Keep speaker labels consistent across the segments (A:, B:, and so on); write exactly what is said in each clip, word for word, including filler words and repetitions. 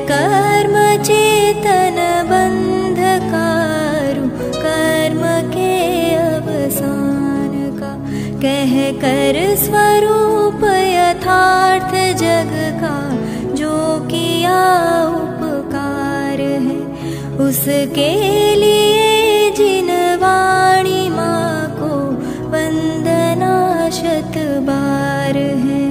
A: कर्म चेतन बंधकारु कर्म के अवसान का, कह कर स्वरूप यथार्थ जग का जो किया उपकार है, उसके लिए जिन वाणी माँ को वंदना शत बार है,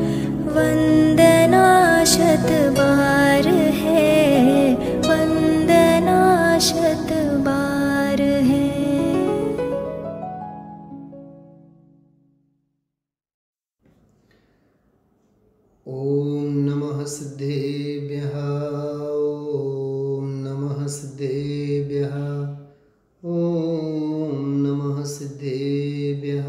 A: वंदना शत बार है, वंदना शत बार है।
B: ओम नमः सिद्धेभ्यः, ओम नमः सिद्धेभ्यः, ओम नमः सिद्धेभ्यः।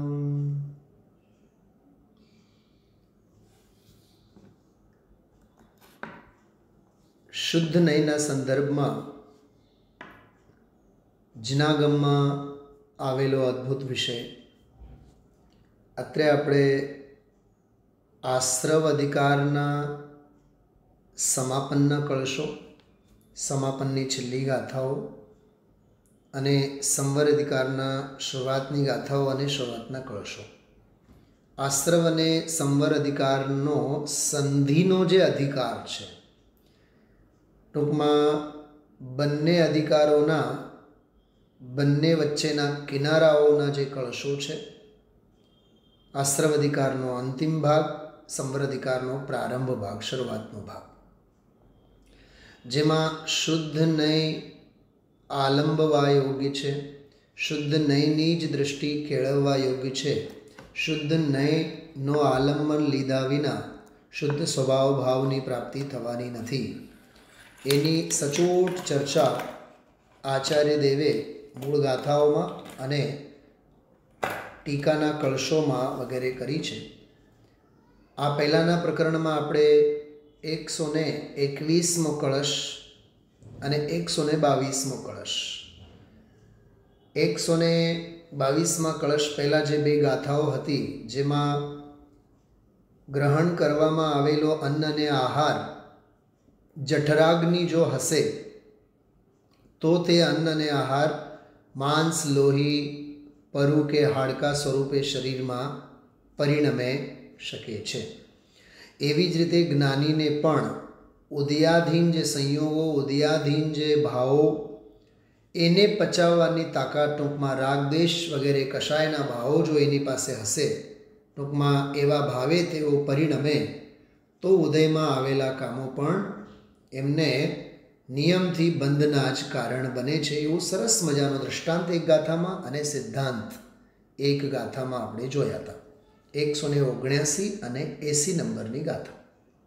B: શુદ્ધ નયના સંદર્ભમાં જનાગમમાં આવેલો અદ્ભુત વિષય. અત્રે આપણે આશ્રવ અધિકારના સમાપનના કળશો, સમાપનની છેલ્લી ગાથાઓ અને સંવર અધિકારના શરૂઆતની ગાથાઓ અને શરૂઆતના કળશો. આશ્રવ અને સંવર અધિકારનો સંધિનો જે અધિકાર છે, ટૂંકમાં બંને અધિકારોના બંને વચ્ચેના કિનારાઓના જે કળશો છે, આશ્રવ અધિકારનો અંતિમ ભાગ, સંવર અધિકારનો પ્રારંભ ભાગ, શરૂઆતનો ભાગ, જેમાં શુદ્ધ નય આલંબવા યોગ્ય છે, શુદ્ધ નયની જ દૃષ્ટિ કેળવવા યોગ્ય છે. શુદ્ધ નયનો આલંબન લીધા વિના શુદ્ધ સ્વભાવ ભાવની પ્રાપ્તિ થવાની નથી. એની સચોટ ચર્ચા આચાર્ય દેવે મૂળ ગાથાઓમાં અને ટીકાના કળશોમાં વગેરે કરી છે. આ પહેલાંના પ્રકરણમાં આપણે એકસો ને એકવીસમો કળશ અને એકસો ને બાવીસમો કળશ, એકસો ને બાવીસમાં કળશ પહેલાં જે બે ગાથાઓ હતી, જેમાં ગ્રહણ કરવામાં આવેલો અન્ન અને આહાર જઠરાગ્નિ જો હશે તો તે અન્ન અને આહાર માંસ, લોહી, પરુ કે હાડકા સ્વરૂપે શરીરમાં પરિણમે શકે છે. એવી જ રીતે જ્ઞાનીને પણ ઉદયાધીન જે સંયોગો, ઉદયાધીન જે ભાવો, એને પચાવવાની તાકાત, ટૂંકમાં રાગ, દ્વેષ વગેરે કશાયના ભાવો જો એની પાસે હશે, ટૂંકમાં એવા ભાવે તેઓ પરિણમે, તો ઉદયમાં આવેલા કામો પણ એમને નિયમથી બંધના જ કારણ બને છે. એવું સરસ મજાનો દૃષ્ટાંત એક ગાથામાં અને સિદ્ધાંત એક ગાથામાં આપણે જોયા હતા. એકસો ને ઓગણ્યાસી અને એસી નંબરની ગાથા.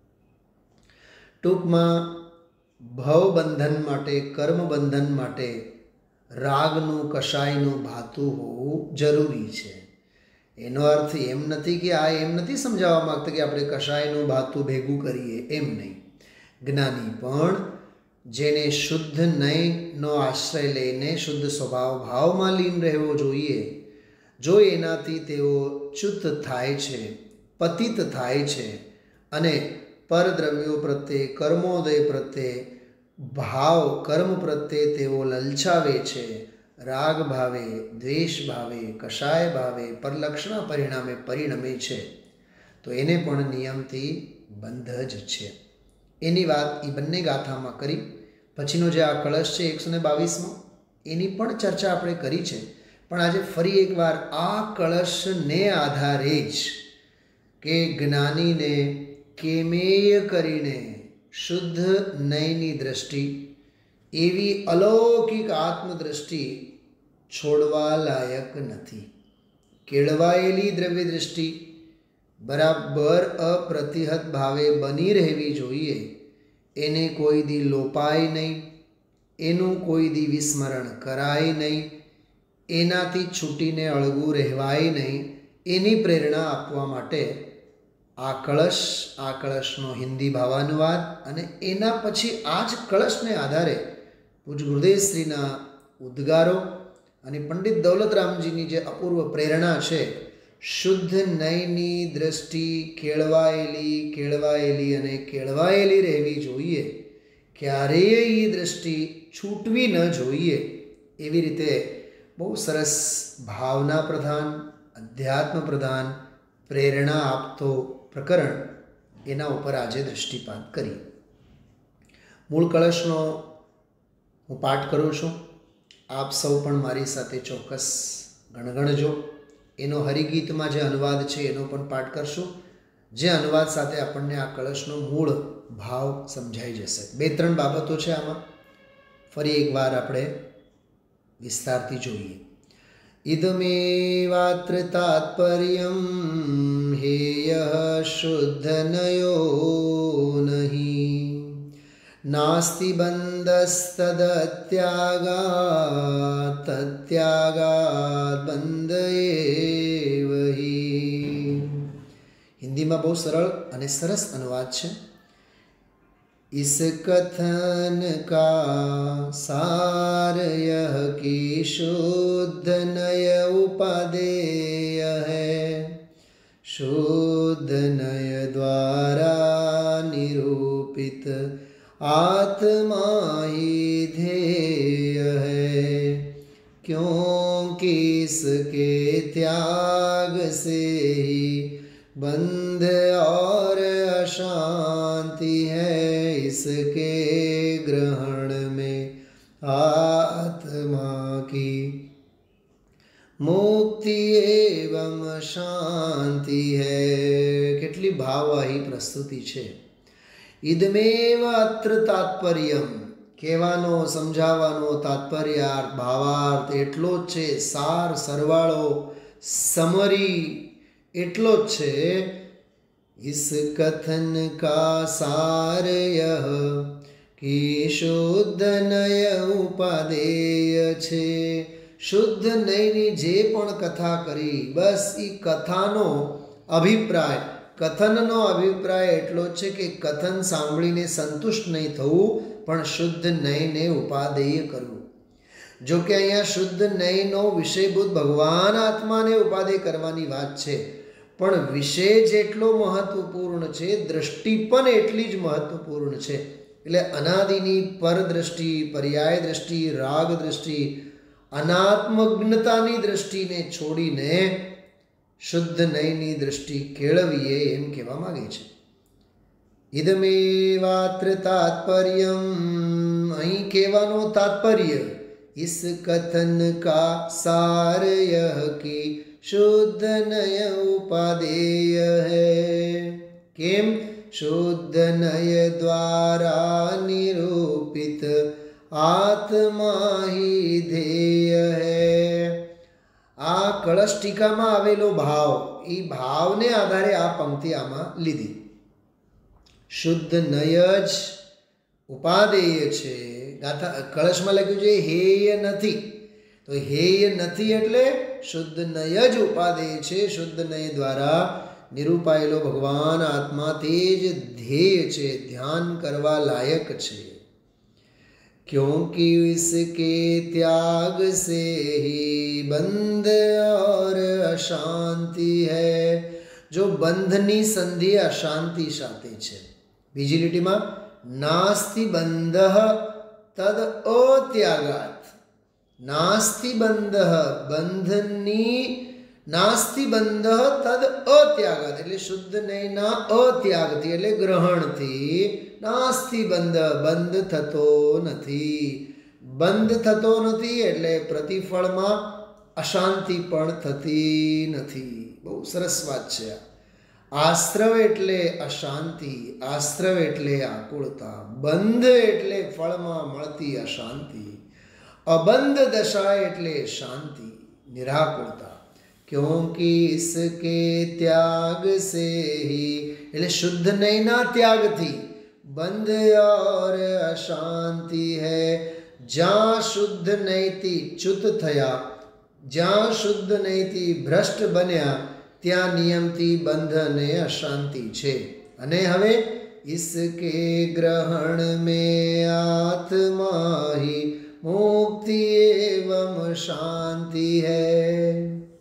B: ટૂંકમાં ભવબંધન માટે, કર્મબંધન માટે રાગનું, કશાયનું ભાતું હોવું જરૂરી છે. એનો અર્થ એમ નથી કે આ એમ નથી સમજાવવા માગતા કે આપણે કશાયનું ભાતું ભેગું કરીએ, એમ નહીં. જ્ઞાની પણ જેને શુદ્ધ નયનો આશ્રય લઈને શુદ્ધ સ્વભાવ ભાવમાં લીન રહેવો જોઈએ, જો એનાથી તેઓ ચ્યુત થાય છે, પતિત થાય છે અને પરદ્રવ્યો પ્રત્યે, કર્મોદય પ્રત્યે, ભાવ કર્મ પ્રત્યે તેઓ લલચાવે છે, રાગ ભાવે, દ્વેષ ભાવે, કશાય ભાવે, પરલક્ષણા પરિણામે પરિણમે છે, તો એને પણ નિયમથી બંધ જ છે. એની વાત એ બંને ગાથામાં કરી. પછીનો જે આ કળશ છે એકસો ને બાવીસમાં, એની પણ ચર્ચા આપણે કરી છે. પણ આજે ફરી એકવાર આ કળશને આધારે જ કે જ્ઞાનીને કેમેય કરીને શુદ્ધ નયની દ્રષ્ટિ, એવી અલૌકિક આત્મદ્રષ્ટિ છોડવા લાયક નથી. કેળવાયેલી દ્રવ્ય દૃષ્ટિ બરાબર અપ્રતિહત ભાવે બની રહેવી જોઈએ. એને કોઈ દી લોપાય નહીં, એનું કોઈ દી વિસ્મરણ કરાય નહીં, એનાથી છૂટીને અળગું રહેવાય નહીં. એની પ્રેરણા આપવા માટે આ કળશ, આ કળશનો હિન્દી ભાવાનુવાદ અને એના પછી આ જ કળશને આધારે પૂજ ગુરુદેવશ્રીના ઉદ્ગારો અને પંડિત દૌલતરામજીની જે અપૂર્વ પ્રેરણા છે, શુદ્ધ નયની દ્રષ્ટિ કેળવાયેલી, કેળવાયેલી અને કેળવાયેલી રહેવી જોઈએ, ક્યારેય એ દ્રષ્ટિ છૂટવી ન જોઈએ. એવી રીતે બહુ સરસ ભાવના પ્રધાન, અધ્યાત્મ પ્રધાન, પ્રેરણા આપતો પ્રકરણ એના ઉપર આજે દૃષ્ટિપાત કરી. મૂળ કળશનો હું પાઠ કરું છું. આપ સૌ પણ મારી સાથે ચોક્કસ ગણગણજો. એનો હરિગીતમાં જે અનુવાદ છે એનો પણ પાઠ કરશું, જે અનુવાદ સાથે આપણને આ કળશનો મૂળ ભાવ સમજાઈ જશે. બે ત્રણ બાબતો છે આમાં, ફરી એકવાર આપણે વિસ્તારથી જોઈએ. ઇદમેવાત્ર તાત્પર્યમ હેય શુદ્ધનયો નહીં નાસ્તિ બંધસ્તદત્યાગાત તત્યાગાત બંધ એવ હિ. હિન્દીમાં બહુ સરળ અને સરસ અનુવાદ છે. इस कथन का सार यह कि शुद्ध नय उपादेय है, शुद्ध नय द्वारा निरूपित आत्मा ही ध्येय है, क्योंकि इसके त्याग से ही बंध और अशांति है, इसके ग्रहण में आत्मा की मुक्ति एवं शांति है. કેટલી ભાવવાહી પ્રસ્તુતિ છે. ઇદમેવ અત્ર તાત્પર્યમ, કહેવાનો સમજાવવાનો તાત્પર્યાર્થ ભાવાર્થ એટલો જ છે. સાર સરવાળો સમરી એટલો જ છે. इस कथन का सार यह कि शुद्ध नय उपादेय છે. શુદ્ધ નયની જે પણ કથા કરી, બસ એ કથાનો અભિપ્રાય, કથનનો અભિપ્રાય એટલો જ છે કે કથન સાંભળીને સંતુષ્ટ નહીં થવું, પણ શુદ્ધ નયને ઉપાદેય કરવું. જો કે અહીંયા શુદ્ધ નયનો વિષયભૂત ભગવાન આત્માને ઉપાદેય કરવાની વાત છે, પણ વિષય જેટલો મહત્વપૂર્ણ છે, દ્રષ્ટિ પણ એટલી જ મહત્વપૂર્ણ છે. એટલે અનાદિની પરદ્રષ્ટિ, પર્યાય દ્રષ્ટિ, રાગ દ્રષ્ટિ, અનાત્મજ્ઞતાની દ્રષ્ટિને છોડીને શુદ્ધ નયની દ્રષ્ટિ કેળવીએ એમ કહેવા માંગે છે. ઇદમેવાત્ર તાત્પર્યમ, અહીં કહેવાનો તાત્પર્ય, ઇસ કથન કા સાર યહ કી શુદ્ધ નય ઉપાદેય હૈ. કેમ? શુદ્ધ નય દ્વારા નિરૂપિત આત્મા હિ ધ્યેય હૈ. આ કળશ ટીકામાં આવેલો ભાવ, એ ભાવને આધારે આ પંક્તિ આમાં લીધી. શુદ્ધ નય જ ઉપાદેય છે. ગાથા કળશમાં લખ્યું છે હેય નથી, તો હેય નથી એટલે શુદ્ધ નય જ ઉપાદેય છે. શુદ્ધ નય દ્વારા નિરૂપાયેલો ભગવાન આત્મા તે જ ધ્યેય છે, ધ્યાન કરવા લાયક છે. क्योंकि इसके त्याग से ही बंध और अशांति है. जो બંધની સંધિ અશાંતિ સાથે છે. બીજી લીટીમાં નાસ્તિ બંધ તદ અત્યાગાત. નાસ્તિ બંધ, બંધની નાસ્તિ બંધ તદ અત્યાગાત એટલે શુદ્ધ નયના અત્યાગથી એટલે ગ્રહણથી. નાસ્તિ બંધ, બંધ થતો નથી. બંધ થતો નથી એટલે પ્રતિફળમાં અશાંતિ પણ થતી નથી. બહુ સરસ વાત છે. આશ્રવ એટલે અશાંતિ, આશ્રવ એટલે આકુળતા, બંધ એટલે ફળમાં મળતી અશાંતિ, અબંધ દશા એટલે શાંતિ, નિરાકુળતા. ક્યોંકિ ઇસકે ત્યાગ સે હી એટલે શુદ્ધ નયના ત્યાગથી બંધ और અશાંતિ હૈ. જ્યાં શુદ્ધ નયથી ચ્યુત થયા, જ્યાં શુદ્ધ નયથી ભ્રષ્ટ બન્યા, ત્યાં નિયમથી બંધ અને અશાંતિ છે. અને હવે ઇસકે ગ્રહણ में આત્મા ही मुक्ति एवं शांति है.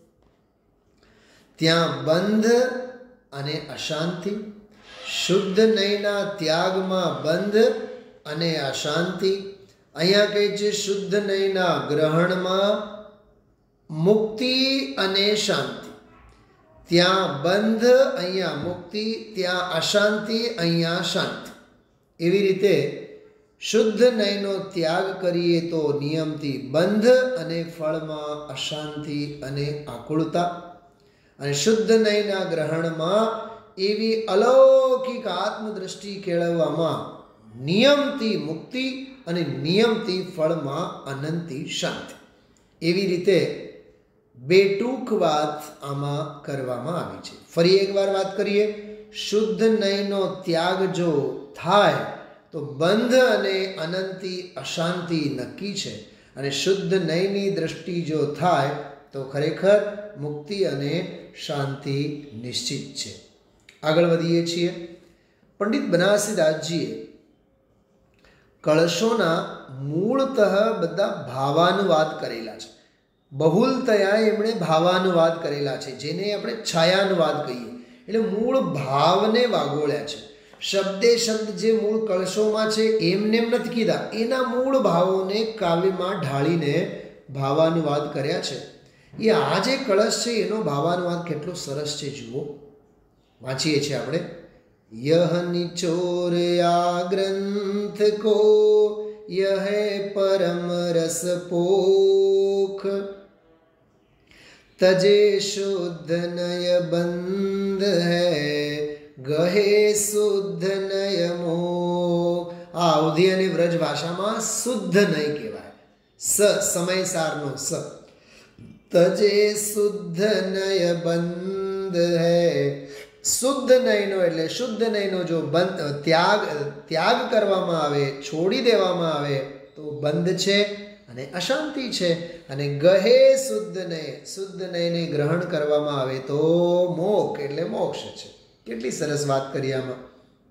B: ત્યાં બંધ અને અશાંતિ, શુદ્ધ નયના ત્યાગમાં બંધ અને અશાંતિ. અહીંયા કહે છે શુદ્ધ નયના ગ્રહણમાં મુક્તિ અને શાંતિ. ત્યાં બંધ, અહીંયા મુક્તિ, ત્યાં અશાંતિ, અહીંયા શાંતિ. એવી રીતે શુદ્ધ નયનો ત્યાગ કરીએ તો નિયમથી બંધ અને ફળમાં અશાંતિ અને આકુળતા. અને શુદ્ધ નયના ગ્રહણમાં એવી અલૌકિક આત્મદ્રષ્ટિ કેળવવામાં નિયમથી મુક્તિ અને નિયમથી ફળમાં અનંતી શાંતિ. એવી રીતે બે ટૂંક વાત આમાં કરવામાં આવી છે. ફરી એકવાર વાત કરીએ. શુદ્ધ નયનો ત્યાગ જો થાય તો બંધ અને અનંતી અશાંતિ નક્કી છે, અને શુદ્ધ નયની દ્રષ્ટિ જો થાય તો ખરેખર મુક્તિ અને શાંતિ નિશ્ચિત છે. આગળ વધીએ છીએ. પંડિત બનારસીદાસજીએ કળશોના મૂળતઃ બધા ભાવાનુવાદ કરેલા છે. બહુલતયા એમણે ભાવાનુવાદ કરેલા છે, જેને આપણે છાયાનુવાદ કહીએ. એટલે મૂળ ભાવને વાગોળ્યા છે. શબ્દે શબ્દ જે મૂળ કળશોમાં છે એમને એમ નથી કીધા, એના મૂળ ભાવોને કાવ્યમાં ઢાળીને ભાવાનુવાદ કર્યા છે. એ આ જે કળશ છે એનો ભાવાનુવાદ કેટલો સરસ છે જુઓ. વાંચીએ છીએ આપણે. યહ નિચોર આ ગ્રંથ કો યહ પરમ રસ પોખ તજે શુદ્ધ નય બંધ હૈ ગહે શુદ્ધ નય મોહ. આ અવધી અને વ્રજ ભાષામાં શુદ્ધ નય કહેવાય. સ સમયસારનો સ. તજે શુદ્ધ નય બંધ હૈ. શુદ્ધ નયનો એટલે શુદ્ધ નયનો જો બંધ ત્યાગ ત્યાગ કરવામાં આવે, છોડી દેવામાં આવે તો બંધ છે અને અશાંતિ છે. અને ગહે શુદ્ધ નય, શુદ્ધ નયને ગ્રહણ કરવામાં આવે તો મોક્ષ એટલે મોક્ષ છે. કેટલી સરસ વાત કરી આમાં.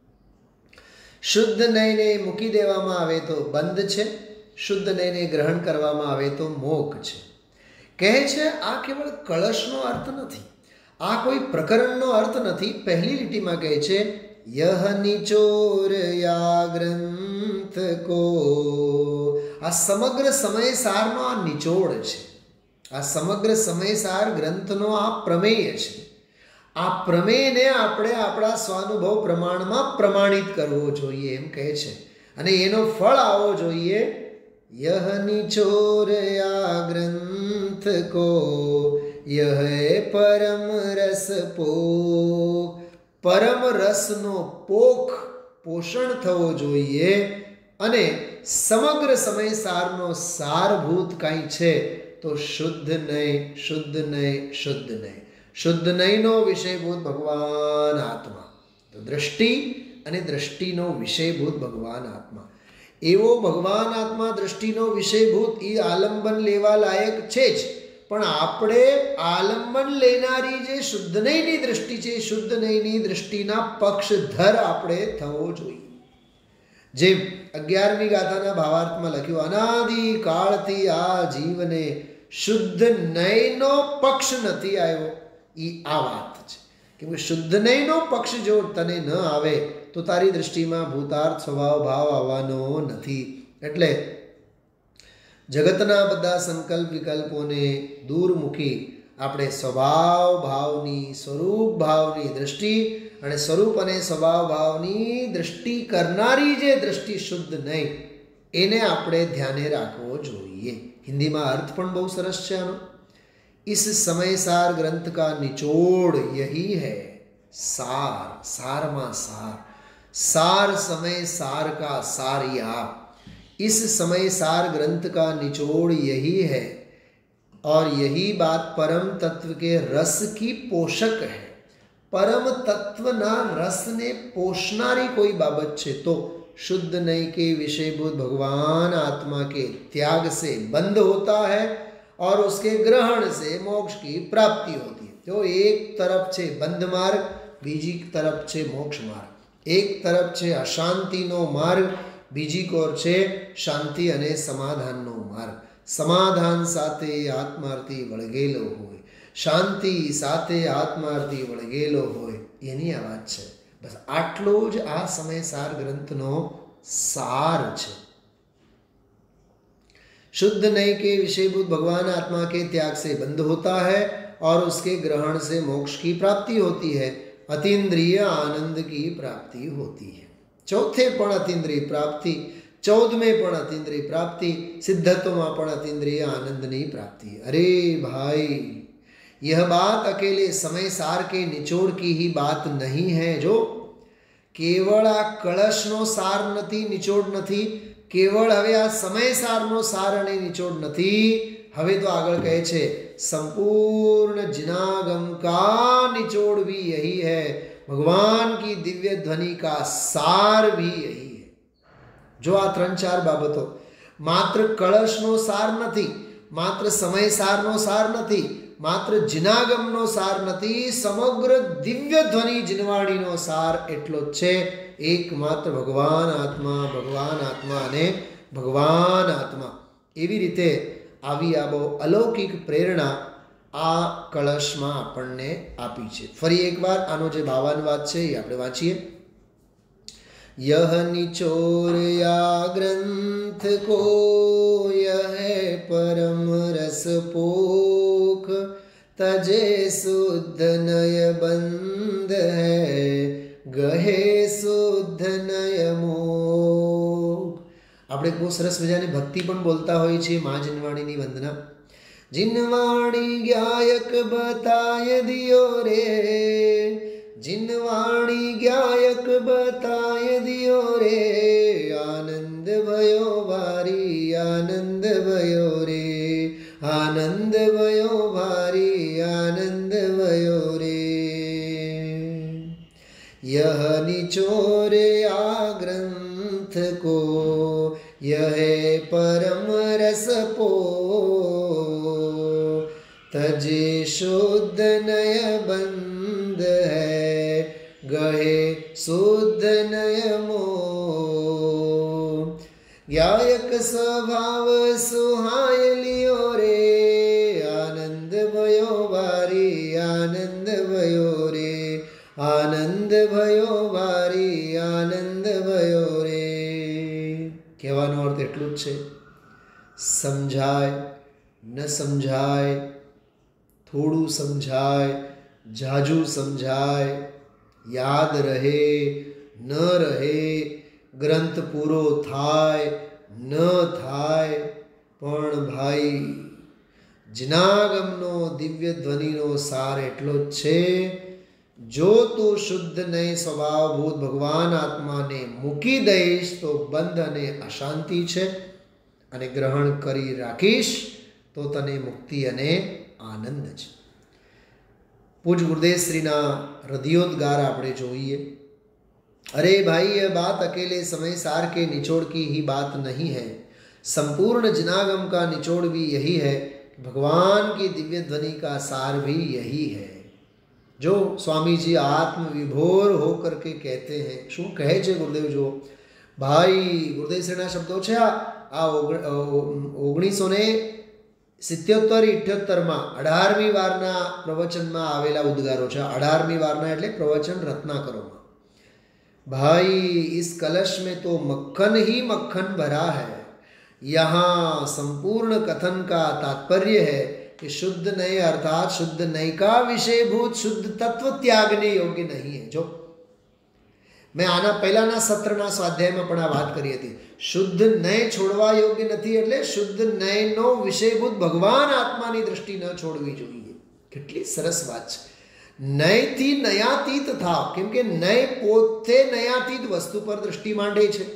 B: શુદ્ધ નયને મૂકી દેવામાં આવે તો બંધ છે, શુદ્ધ નયને ગ્રહણ કરવામાં આવે તો મોક્ષ છે. કહે છે આ કેવળ કળશનો અર્થ નથી, આ કોઈ પ્રકરણનો અર્થ નથી. પહેલી લીટીમાં કહે છે યહ નિચોર યા ગ્રંથ કો. આ સમગ્ર સમયસારનો આ નિચોડ છે. આ સમગ્ર સમયસાર ગ્રંથનો આ પ્રમેય છે. આ પ્રમેયને આપણે આપણા સ્વાનુભવ પ્રમાણમાં પ્રમાણિત કરવો જોઈએ એમ કહે છે. અને એનો ફળ આવો જોઈએ. યહ નિચોર યા ગ્રંથ કો યહ પરમ રસ પોખ. પરમ રસનો પોખ પોષણ થવો જોઈએ. અને સમગ્ર સમયસારનો સારભૂત કાંઈ છે તો શુદ્ધ નય, શુદ્ધ નય, શુદ્ધ નય. શુદ્ધ નયનો વિષયભૂત ભગવાન આત્મા. તો દ્રષ્ટિ અને દ્રષ્ટિનો વિષયભૂત ભગવાન આત્મા. એવો ભગવાન આત્મા દ્રષ્ટિનો વિષયભૂત એ આલંબન લેવા લાયક છે જ. પણ આપણે આલંબન લેનારી જે શુદ્ધ નયની દ્રષ્ટિ છે, શુદ્ધ નયની દ્રષ્ટિના પક્ષધર આપણે થવો જોઈએ. જેમ અગિયારમી ગાથાના ભાવાર્થમાં લખ્યું, અનાદિ કાળથી આ જીવને શુદ્ધ નયનો પક્ષ નથી આવ્યો. એ આ વાત છે. કેમ કે શુદ્ધ નયનો પક્ષ જો તને ન આવે તો તારી દ્રષ્ટિમાં ભૂતાર્થ સ્વભાવ ભાવ આવવાનો નથી. એટલે જગતના બધા સંકલ્પ વિકલ્પોને દૂર મૂકી આપણે સ્વભાવ ભાવની, સ્વરૂપ ભાવની દ્રષ્ટિ અને સ્વરૂપ અને સ્વભાવ ભાવની દ્રષ્ટિ કરનારી જે દ્રષ્ટિ શુદ્ધ નહીં, એને આપણે ધ્યાને રાખવો જોઈએ. હિન્દીમાં અર્થ પણ બહુ સરસ છે આનો. इस समयसार ग्रंथ का निचोड़ यही है सार. सार मा सार. सार समय सार का सारिया. इस समयसार ग्रंथ का निचोड़ यही है और यही बात परम तत्व के रस की पोषक है. परम तत्वना रसने पोषनारी कोई बाबत छे तो शुद्ध नय के विषयभूत भगवान आत्मा के त्याग से बंध होता है और उसके ग्रहण से मोक्ष की प्राप्ति होती है. जो एक तरफ छे बंध मार्ग, बीजी तरफ छे मोक्ष मार्ग. एक तरफ छे अशांतिनो मार्ग, बीजी कोर छे शांति अने समाधाननो मार्ग. समाधान साथे आत्मार्थी वळगेलो होय, शांति साथे आत्मार्थी वळगेलो होय, एनी आ वात छे. बस आटलो ज आ समयसार ग्रंथनो सार है। शुद्ध नय के विषयभूत भगवान आत्मा के त्याग से बंध होता है और उसके ग्रहण से मोक्ष की प्राप्ति होती है, अतीन्द्रिय आनंद की प्राप्ति होती है। चौथे पण अतीन्द्रिय प्राप्ति, चौदमे पण अतीन्द्रिय प्राप्ति, सिद्धत्वમાં પણ अतीन्द्रिय आनंदની प्राप्ति। अरे भाई, यह बात अकेले समय सार के निचोड़ की ही बात नहीं है। जो केवल आ कलशनो सार नथी, निचोड़ नथी, केवल हवे आ समय सारनो सार अने निचोड़ नथी। हवे तो आगळ कहे छे संपूर्ण जिनागम का निचोड़ भी यही है, भगवान की दिव्य ध्वनि का सार भी यही है। जो आ त्रण चार बाबतो मात्र कलशनो सार नथी, मात्र समय सारनो सार नथी, मात्र जिनागमनो सार नथी, समग्र दिव्य ध्वनि जिनवाणीनो सार एटलो ज छे। एकमात्र भगवान आत्मा, भगवान आत्मा अने भगवान आत्मा। एवी रीते आवी आ बहु अलौकिक प्रेरणा आ कलशमां आपणने आपी छे। फरी एकवार आनो जे भावानुवाद छे ए आपणे वांचीए। यह निचोर या ग्रंथ को यह परम रस पोख, तजे शुद्ध नय बंध है, गहे शुद्ध नय मोख। આપણે બહુ સરસ મજાની ભક્તિ પણ બોલતા હોઈએ છીએ મા જીનવાણીની વંદના। જીનવાણી ગાયક બતાય દિયો રે, જીનવાણી ગાયક બતાય દિયો રે, આનંદ ભયો વારી, આનંદ ભયો રે, આનંદ ભયો વારી, આનંદ ભયો રે। यह निचोर आ ग्रंथ को यह परम रस पो, तजे शुद्ध नय बंध है, गहे शुद्ध नय मो। गायक स्वभाव सुहाय लियो रे, आनंद भयो वारी, आनंद भयो रे, आनंद भयो वारी, आनंद भयो रे। कहेवानो अर्थ एटलुं ज छे, समझाय न समझाय, थोड़ू समझाय, जाजू समझाय, याद रहे न रहे, ग्रंथ पूरो थाय न थाय, पण भाई जिनागमनो दिव्य ध्वनिनो सार एटलो ज छे। जो तू शुद्ध नय स्वभावभूत भगवान आत्मा ने मूकी दईश तो बंध अने अशांति छे, अने ग्रहण करी राखीश तो तने मुक्ति अने आनंद छे। पूज गुरुदेव श्रीना हृदयोद्गार आपणे जोईए। अरे भाई, यह बात अकेले समय सार के निचोड़ की ही बात नहीं है, संपूर्ण जिनागम का निचोड़ भी यही है, भगवान की दिव्य ध्वनि का सार भी यही है। जो स्वामी जी आत्म विभोर होकर के कहते हैं, शू कहे छे गुरुदेव? जो भाई गुरुदेव श्रीना शब्दों छे आ ओगनीसो ने सित्योत्तर इठ्योत्तर में अठारमी वारना प्रवचन में आवेला उद्गारो छे। अठारमी वारना एटले प्रवचन रत्नाकरो में। भाई, इस कलश में तो मक्खन ही मक्खन भरा है। यहाँ संपूर्ण कथन का तात्पर्य है कि शुद्ध नय अर्थात शुद्ध नय का विषयभूत शुद्ध तत्व त्यागने योग्य नहीं है। जो मैं आना पहलाना सत्रना स्वाध्याय में पण आ बात करी हती, शुद्ध नय छोड़वा योग्य नहीं, एटले शुद्ध नय नो विषयभूत भगवान आत्मानी दृष्टि न छोड़वी जोईए। केटली सरस बात छे। नय थी नयातीत था, केम के नय पोते नयातीत वस्तु पर दृष्टि मांडे छे।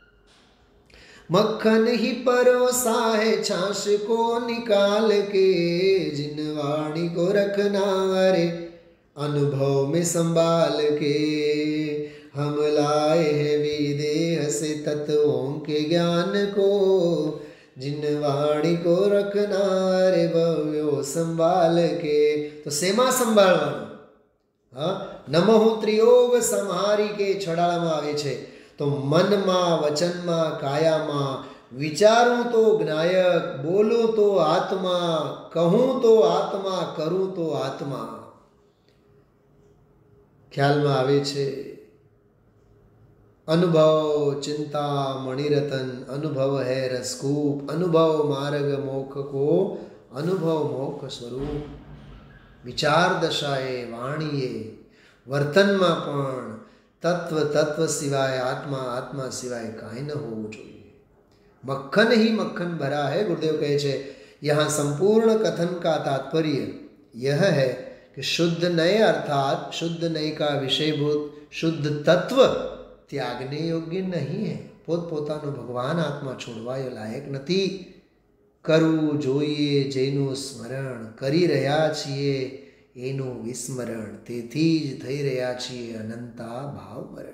B: मक्खन ही परोसा है छाछ को निकाल के, जिनवाणी को रखना रे अनुभव में संभाल के। हम लाए हैं विदेह से तत्वों के ज्ञान को, जिनवाणी को रखना रे भव्यो संभाल के। तो सेमा संभाळवानो? हाँ, नमो त्रियोग संहारी के छड़ाळामां आवे छे। तो मन में, वचन में, काया में विचारूं तो ज्ञायक, बोलूं तो आत्मा, कहूं तो आत्मा, करूं तो आत्मा। ख्याल में आवे छे। अनुभव चिंता मणिरतन, अनुभव है रसकूप, अनुभव मार्ग मोख को, अनुभव मोख स्वरूप। विचार दशाए वाणीए વર્તનમાં પણ તત્વ તત્વ સિવાય આત્મા, આત્મા સિવાય કાંઈ ન હોવું જોઈએ। मक्खन ही मक्खन भरा है। गुरुदेव कहे छे यहाँ संपूर्ण कथन का तात्पर्य यह है कि शुद्ध नय अर्थात शुद्ध नय का विषयभूत शुद्ध तत्व त्यागने योग्य नहीं है। पोत पोतानो भगवान आत्मा छोड़वा लायक नहीं। करવું જોઈએ જેનું સ્મરણ, કરી રહ્યા છીએ એનું વિસ્મરણ, તેથી જ થઈ રહ્યા છીએ અનંતા ભાવમરણ।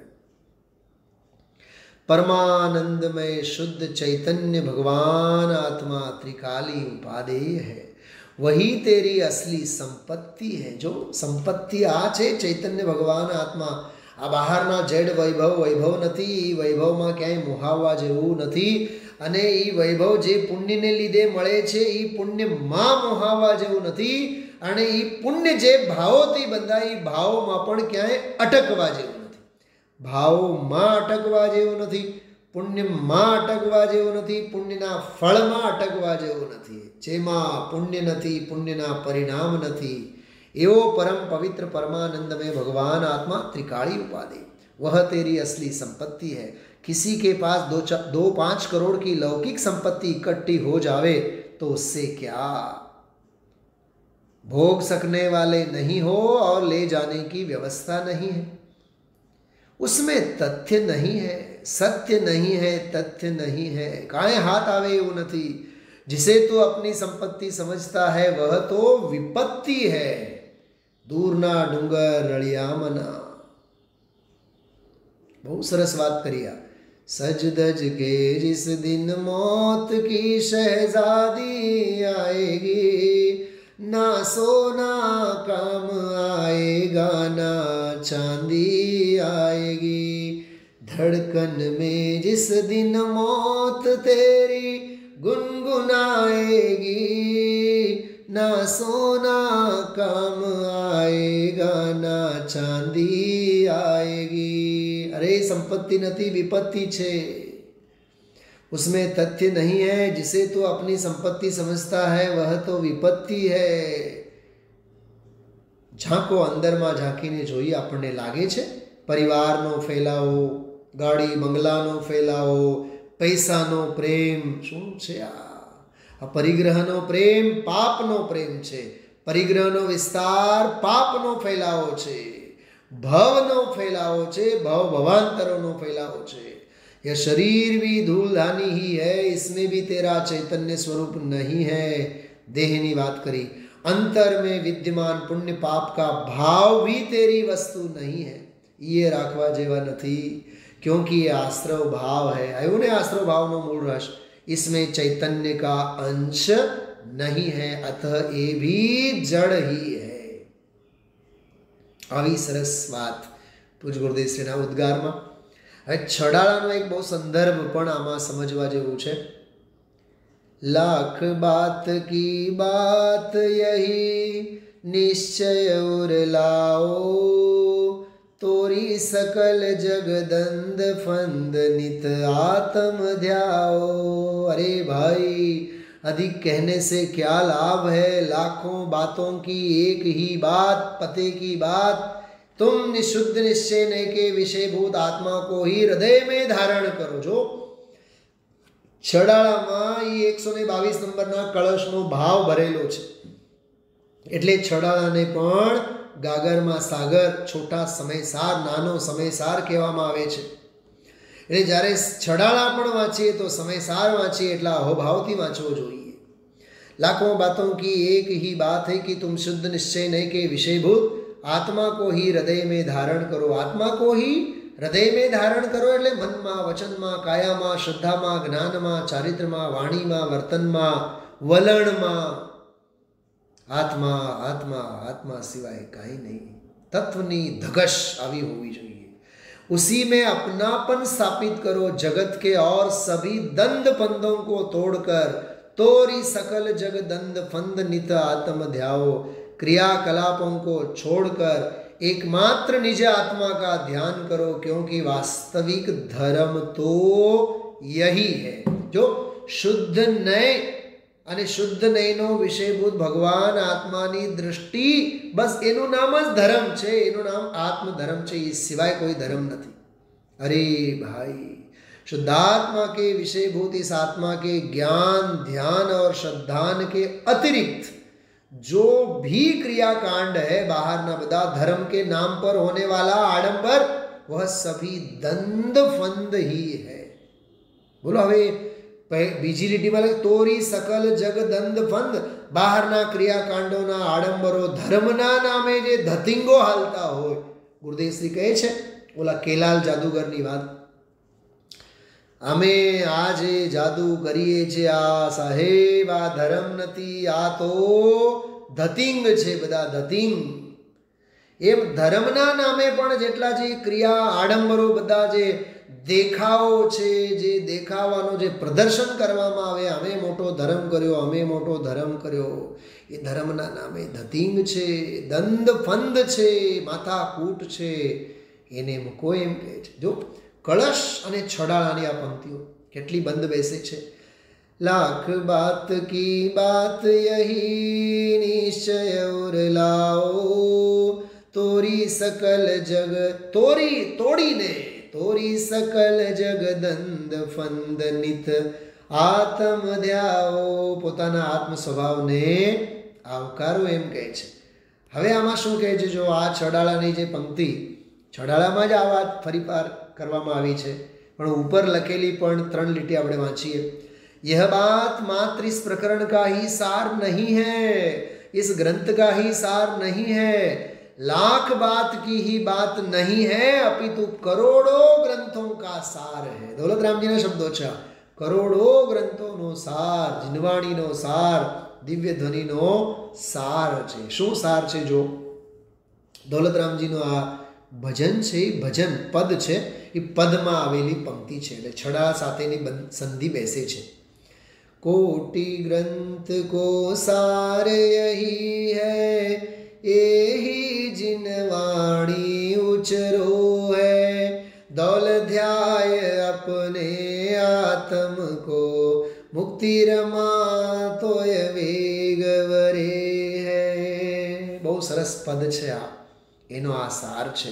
B: परमानंदमय शुद्ध चैतन्य भगवान आत्मा त्रिकाली उपादेय है। वही तेरी असली संपत्ति है। जो संपत्ति आ छे चैतन्य भगवान आत्मा। आ बहारना जेड वैभव वैभव नथी। वैभव में क्या मुहावा जेवू नथी। अने ई वैभव जे पुण्य ने लीधे मळे छे ई पुण्य मां मुहावा जेवू नथी। अने ई पुण्य जे भावोथी बंधाई भाव मां पण क्यांय अटकवा जेवू नथी। भाव मां अटकवा जेवू नथी। पुण्य मां अटकवा जेवू नथी। पुण्यना फळ मां अटकवा जेवू नथी। जेमां पुण्य नथी, पुण्यना परिणाम नथी। एवो परम पवित्र परमानंद में भगवान आत्मा त्रिकाली उपाधि, वह तेरी असली संपत्ति है। किसी के पास दो दो पांच करोड़ की लौकिक संपत्ति इकट्ठी हो जावे तो उससे क्या, भोग सकने वाले नहीं हो और ले जाने की व्यवस्था नहीं है। उसमें तथ्य नहीं है, सत्य नहीं है, तथ्य नहीं है। काहे हाथ आवे वो नथी। जिसे तो अपनी संपत्ति समझता है वह तो विपत्ति है। दूरना डूंगर रड़ियामना। बहुत सरस बात करिया। सज दज के जिस दिन मौत की शहजादी आएगी, ना सोना काम आएगा ना चांदी आएगी। धड़कन में जिस दिन मौत तेरी गुनगुनाएगी, ना सोना काम आएगा ना चांदी आएगी। अरे संपत्ति नथी, विपत्ति छे। उसमें तथ्य नहीं है। जिसे तो अपनी संपत्ति समझता है वह तो विपत्ति है। झांको अंदर में झांकीने जोईए आपने लागे छे परिवारनो फैलावो, गाड़ी बंगलानो फैलावो, पैसानो प्रेम शुं छे। आ परिग्रहनो प्रेम पापनो प्रेम छे। परिग्रहनो विस्तार पापनो फैलावो छे। भवनो फैलावो छे। भव भवांतरोनो फैलावो छे। यह शरीर भी धूलधानी ही है, इसमें भी तेरा चैतन्य स्वरूप नहीं है। देहनी बात करी। अंतर में विद्यमान पुण्य पाप का भाव भी तेरी वस्तु नहीं है। ये राखवा जेवा नहीं, क्योंकि ये आश्रव भाव है। आयु ने आश्रव भाव नो मूल रस। इसमें चैतन्य का अंश नहीं है, अतः ये भी जड़ ही है। આવી સરસ વાત પૂજ ગુરુદેવ શ્રીના ઉદ્ગારમાં। હવે છડાળાનો એક બહુ સંદર્ભ પણ આમાં સમજવા જેવું છે। लाख बात की बात यही निश्चय उर लाओ, तोरी सकल जगदंद फंद नित आत्म ध्याओ। अरे भाई, अधिक कहने से क्या लाभ है। लाखों बातों की एक ही बात, पते की बात। तुम निशुद्ध निश्चय ने के विषयभूत आत्मा को ही हृदय में धारण करो। जो छड़ाळामां एक सौ बावीस नंबरना कलशनो भाव भरेलो छे। एटले छड़ाळाने पण गागरमा सागर, छोटा समयसार, नानो समयसार कहेवामां आवे छे। એટલે જ્યારે છડાળા પણ વાંચીએ તો સમયસાર વાંચીએ, એટલા અહોભાવથી વાંચવો જોઈએ। लाखों बातों की एक ही बात है कि तुम शुद्ध निश्चय नहीं के विषयभूत आत्मा को ही हृदय में धारण करो। आत्मा को ही हृदय में धारण करो એટલે મનમાં, વચનમાં, કાયામાં, શ્રદ્ધામાં, જ્ઞાનમાં, ચારિત્રમાં, વાણીમાં, વર્તનમાં, વલણમાં આત્મા આત્મા આત્મા સિવાય કાંઈ નહીં। તત્વની ધગશ આવી હોવી જોઈએ। उसी में अपनापन स्थापित करो। जगत के और सभी दंद फंदों को तोड़कर तोरी सकल जग दंद फंद नित आत्म ध्याओ। क्रियाकलापों को छोड़कर एकमात्र निज आत्मा का ध्यान करो, क्योंकि वास्तविक धर्म तो यही है। जो शुद्ध नय અને શુદ્ધ નયનો વિષયભૂત ભગવાન આત્માની દૃષ્ટિ, બસ એનું નામ જ ધર્મ છે, એનું નામ આત્મધર્મ છે, એ સિવાય કોઈ ધર્મ નથી। अरे भाई, शुद्धात्मा के विषयभूत इस आत्मा के ज्ञान, ध्यान और श्रद्धान के अतिरिक्त जो भी क्रियाकांड है बाहर ना बदा धर्म के नाम पर होने वाला आडंबर, वह सभी दंड फंद ही है। बोलो हवे बीजी લીટીમાં લખે તોરી सकल जग दंड फंद। બહારના ક્રિયાકાંડોના આડંબરો ધર્મના નામે જે ધતિંગો હાલતા હોય, ગુરુદેવ શ્રી કહે છે ઓલા કેલાલ જાદુગરની વાત, અમે આ જે જાદુ કરીએ છે આ સાહેબ આ ધર્મ નથી, આ તો ધતિંગ છે, બધા ધતિંગ। એમ ધર્મના નામે પણ જેટલા જે ક્રિયા આડંબરો, બધા જે દેખાવો છે, જે દેખાવાનો જે પ્રદર્શન કરવામાં આવે, અમે મોટો ધર્મ કર્યો, અમે મોટો ધર્મ કર્યો, એ ધર્મના નામે ધતિંગ છે, દંડ ફંદ છે, માથાકૂટ છે, એને મૂકો એમ કહે છે। જો કળશ અને છડાળાની આ પંક્તિઓ કેટલી બંધ બેસે છે। લાખ બાત કી બાત યહી નિશ્ચય और लाओ, तोरी सकल जग तोरी तोड़ीने तोरी सकल जग दंड फंद नित आत्म ध्याओ। પોતાના આત્મ સ્વભાવને આવકારો એમ કહે છે। હવે આમાં શું કહે છે? જો આ છડાળાની જે પંક્તિ, છડાળામાં જ આ વાત ફરીપાર કરવામાં આવી છે, પણ ઉપર લખેલી પણ ત્રણ લીટી આપણે વાંચીએ। यह बात मात्र इस प्रकरण का ही सार नहीं है, इस ग्रंथ का ही सार नहीं है, लाख बात की ही बात नहीं है, अपितु करोड़ों ग्रंथों का सार है। दौलतराम जी ने शब्दों छा, करोड़ों ग्रंथों नो सार, जिनवाणी नो सार, दिव्य ध्वनि नो सार छे। शू सार छे? जो दौलतराम जी नो आ भजन छे, भजन पद छे, ई पद में आवेली पंक्ति छे, એટલે છડા સાથેની સંધિ બેસે છે। कोटि ग्रंथ को सार यही है, यही जिनवाणी उचरो है, दौल ध्याय अपने आत्म को, मुक्ति रमा तो वेग वरे है। बहुत सरस पद छे आ, एनो आ सार छे।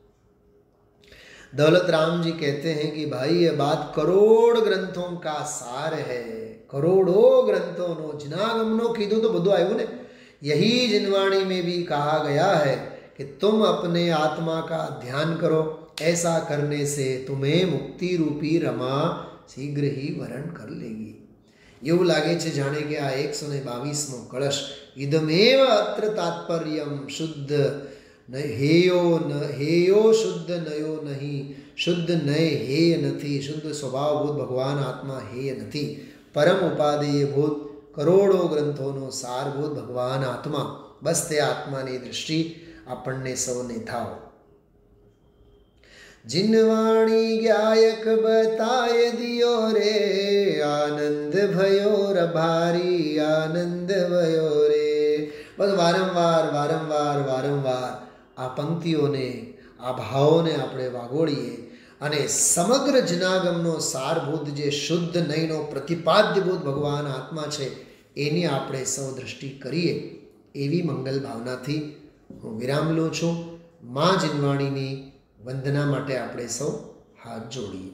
B: दौलत राम जी कहते हैं कि भाई ये बात करोड़ ग्रंथों का सार है। करोड़ों ग्रंथों नो जिनागम नो कीधु तो बधु आयु ने, यही जिनवाणी में भी कहा गया है कि तुम अपने आत्मा का ध्यान करो, ऐसा करने से तुम्हें मुक्ति रूपी रमा शीघ्र ही वरण कर लेगी। એવું લાગે છે જાણે કે આ એકસો ને બાવીસમો કળશ, ઇદમેવ અત્ર તાત્પર્યમ શુદ્ધ हेयो न हेयो शुद्ध नयो नहीं, शुद्ध नय हेय नहीं, शुद्ध स्वभावभूत भगवान आत्मा हेय नहीं, परम उपादेय भूत करोड़ों ग्रंथों नो सारभूत भगवान आत्मा, बस ते आत्मा की दृष्टि आपने सौने थाओ। जिनवाणी गायक बताय दियो रे, आनंद भयो रभारी आनंद भयो रे। बस वारंवार वारंवार वारंवार आ पंक्तिओने आ भावोने आपणे वागोळीए अने समग्र जनागमनो सारभूत जे शुद्ध नयनो प्रतिपाद्यभूत भगवान आत्मा छे एनी आपणे सौ दृष्टि करीए एवी मंगल भावनाथी हूँ विराम लूँ छूँ। मां जिनवाणीनी वंदना माटे आपणे सौ हाथ जोड़ीए।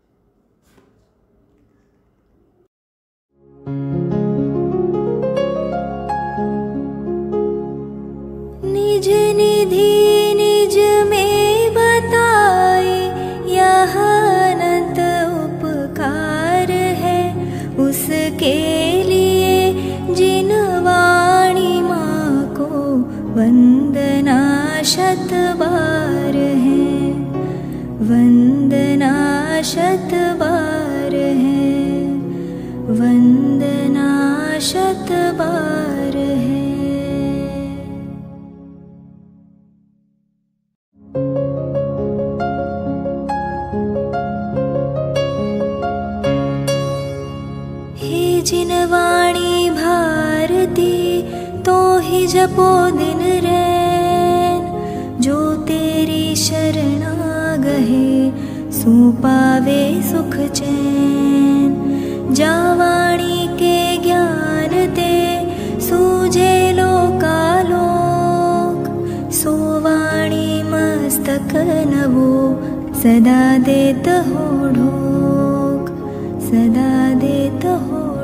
A: निज निधि निज में बताए यह अनंत उपकार है, उसके लिए जिन वाणी माँ को वंदना शत बार है, वंदना शत बार है, वंदना शत बार है। जिनवाणी भारती तो ही जपो दिन रैन, जो सुपावे सुख चैन। जावाणी के ज्ञान ते सूझे लोकालोक। सोवाणी मस्तक नवो सदा देत हो ढोक, सदा देत हो